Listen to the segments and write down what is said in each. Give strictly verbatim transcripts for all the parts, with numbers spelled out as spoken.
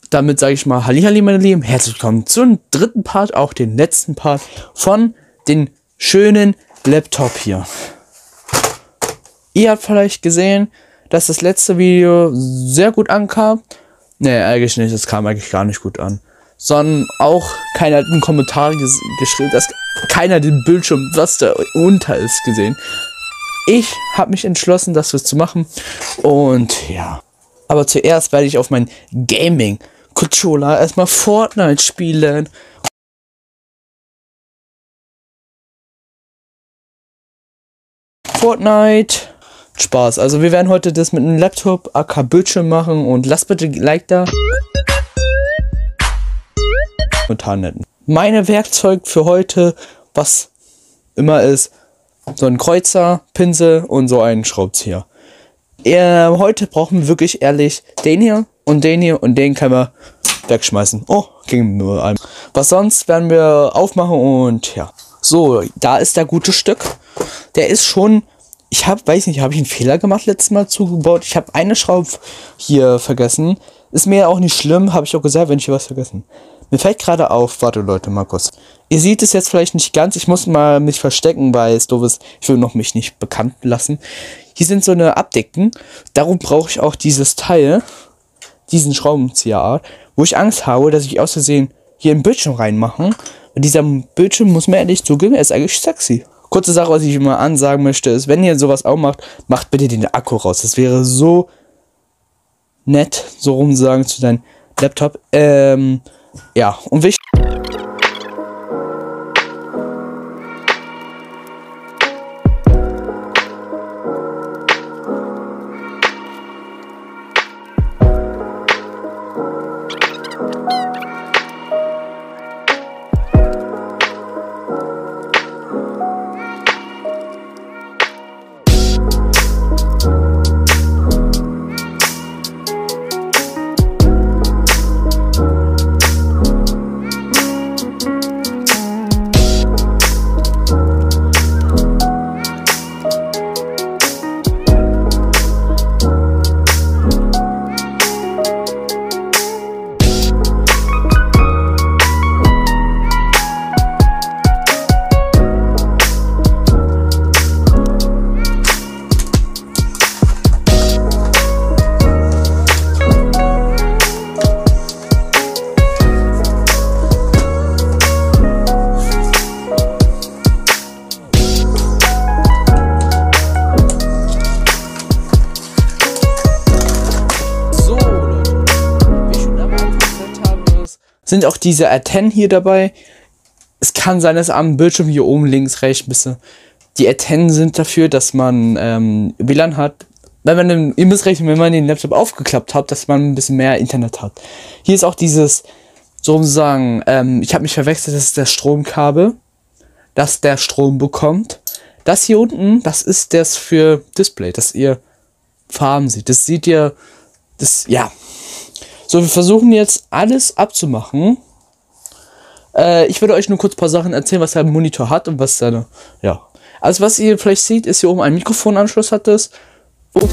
damit sage ich mal Hallihalli, meine Lieben, herzlich willkommen zum dritten Part, auch den letzten Part von den schönen Laptop hier. Ihr habt vielleicht gesehen, dass das letzte Video sehr gut ankam. Ne, eigentlich nicht, es kam eigentlich gar nicht gut an. Sondern auch keiner hat einen Kommentar ges geschrieben, dass keiner den Bildschirm, was da unter ist, gesehen. Ich habe mich entschlossen, das zu machen. Und ja. Aber zuerst werde ich auf meinen Gaming-Controller erstmal Fortnite spielen. Fortnite. Spaß. Also wir werden heute das mit einem Laptop aka Bildschirm machen. Und lasst bitte ein Like da. Meine Werkzeug für heute, was immer ist, so ein Kreuzer, Pinsel und so einen Schraubenzieher. Äh, heute brauchen wir wirklich ehrlich den hier und den hier und den können wir wegschmeißen. Oh, ging nur ein. Was sonst werden wir aufmachen und ja. So, da ist der gute Stück. Der ist schon, ich habe, weiß nicht, habe ich einen Fehler gemacht letztes Mal zugebaut. Ich habe eine Schraube hier vergessen. Ist mir auch nicht schlimm, habe ich auch gesagt, wenn ich hier was vergessen. Mir fällt gerade auf, warte Leute, mal kurz. Ihr seht es jetzt vielleicht nicht ganz, ich muss mal mich verstecken, weil es doof ist, ich will noch mich nicht bekannt lassen. Hier sind so eine Abdecken, darum brauche ich auch dieses Teil, diesen Schraubenzieherart, wo ich Angst habe, dass ich aus Versehen hier einen Bildschirm reinmache. Und dieser Bildschirm, muss mir ehrlich zugeben, er ist eigentlich sexy. Kurze Sache, was ich immer ansagen möchte, ist, wenn ihr sowas auch macht, macht bitte den Akku raus. Das wäre so nett, so rum sagen zu deinem Laptop. Ähm, ja, und wichtig. Sind auch diese Antennen hier dabei. Es kann sein, dass am Bildschirm hier oben links, rechts ein bisschen. Die Antennen sind dafür, dass man ähm, W L A N hat. Wenn man den, ihr müsst rechnen, wenn man den Laptop aufgeklappt hat, dass man ein bisschen mehr Internet hat. Hier ist auch dieses, sozusagen, ähm, ich habe mich verwechselt, das ist das Stromkabel, dass der Strom bekommt. Das hier unten, das ist das für Display, dass ihr Farben seht. Das seht ihr, das, ja. So, wir versuchen jetzt alles abzumachen. Äh, ich würde euch nur kurz ein paar Sachen erzählen, was der Monitor hat und was seine, ja. Also was ihr vielleicht seht, ist hier oben ein Mikrofonanschluss hat das. Oh.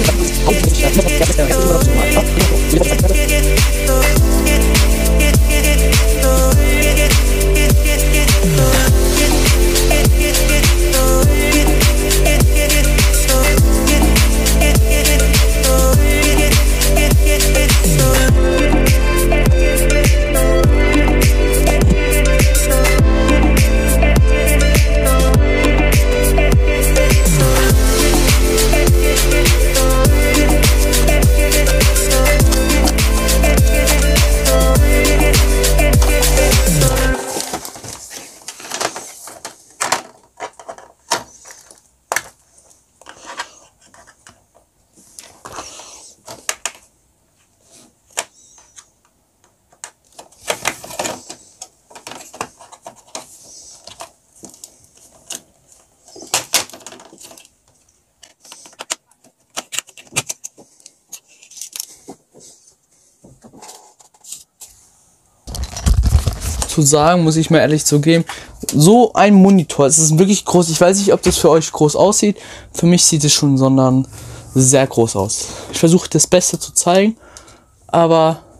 zu sagen, muss ich mal ehrlich zugeben. So ein Monitor, es ist wirklich groß. Ich weiß nicht, ob das für euch groß aussieht. Für mich sieht es schon sondern sehr groß aus. Ich versuche das Beste zu zeigen, aber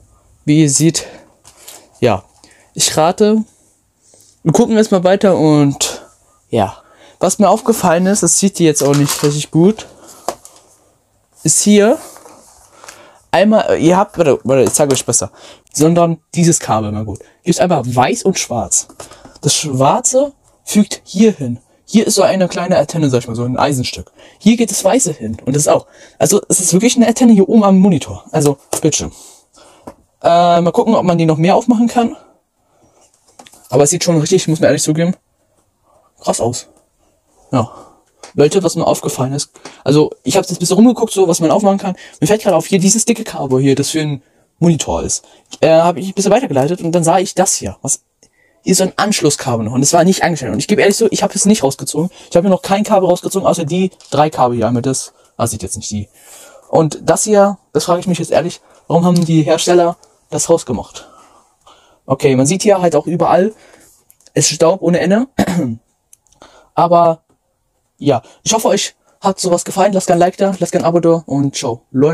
wie ihr seht, ja, ich rate, wir gucken jetzt mal weiter und ja, was mir aufgefallen ist, das sieht ihr jetzt auch nicht richtig gut, ist hier einmal, ihr habt, warte, warte, ich zeige euch besser, sondern dieses Kabel mal gut. Hier ist einfach weiß und schwarz. Das Schwarze fügt hier hin. Hier ist so eine kleine Antenne, sag ich mal, so ein Eisenstück. Hier geht das Weiße hin und das auch. Also es ist wirklich eine Antenne hier oben am Monitor, also Bildschirm. Äh, mal gucken, ob man die noch mehr aufmachen kann. Aber es sieht schon richtig, muss man ehrlich zugeben, krass aus. Ja. Leute, was mir aufgefallen ist, also ich habe jetzt ein bisschen rumgeguckt, so was man aufmachen kann. Mir fällt gerade auf, hier dieses dicke Kabel hier, das für ein Monitor ist. Äh, habe ich ein bisschen weitergeleitet und dann sah ich das hier, was hier ist so ein Anschlusskabel noch und das war nicht eingestellt. Und ich gebe ehrlich so, ich habe es nicht rausgezogen. Ich habe mir noch kein Kabel rausgezogen, außer die drei Kabel hier. Einmal das, ah, sieht jetzt nicht die. Und das hier, das frage ich mich jetzt ehrlich, warum haben die Hersteller das rausgemacht? Okay, man sieht hier halt auch überall, es ist Staub ohne Ende. Aber ja, ich hoffe, euch hat sowas gefallen. Lasst gerne ein Like da, lasst gerne ein Abo da und ciao. Leute.